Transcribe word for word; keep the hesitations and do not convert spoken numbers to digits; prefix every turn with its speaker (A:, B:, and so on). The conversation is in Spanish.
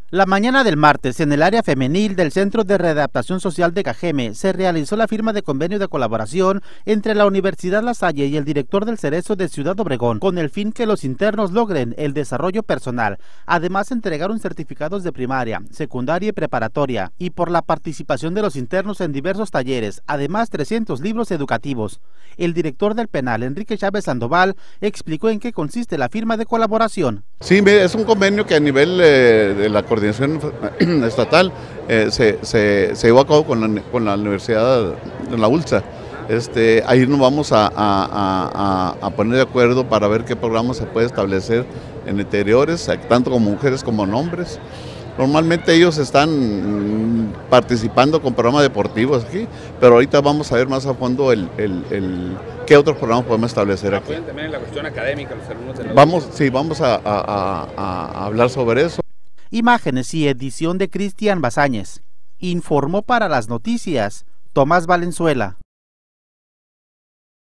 A: La mañana del martes, en el área femenil del Centro de Readaptación Social de Cajeme, se realizó la firma de convenio de colaboración entre la Universidad La Salle y el director del Cerezo de Ciudad Obregón, con el fin que los internos logren el desarrollo personal. Además, entregaron certificados de primaria, secundaria y preparatoria, y por la participación de los internos en diversos talleres, además trescientos libros educativos. El director del penal, Enrique Chávez Sandoval, explicó en qué consiste la firma de colaboración.
B: Sí, es un convenio que a nivel eh, de la coordinación estatal eh, se, se, se llevó a cabo con la, con la Universidad de la U L S A. Este, ahí nos vamos a, a, a, a poner de acuerdo para ver qué programa se puede establecer en interiores, tanto como mujeres como hombres. Normalmente ellos están participando con programas deportivos aquí, pero ahorita vamos a ver más a fondo el, el, el qué otros programas podemos establecer aquí.
C: ¿Apoyan también en la cuestión académica los alumnos de la
B: Vamos, sí, vamos a, a, a, a hablar sobre eso.
A: Imágenes y edición de Cristian Bazáñez. Informó para las noticias Tomás Valenzuela.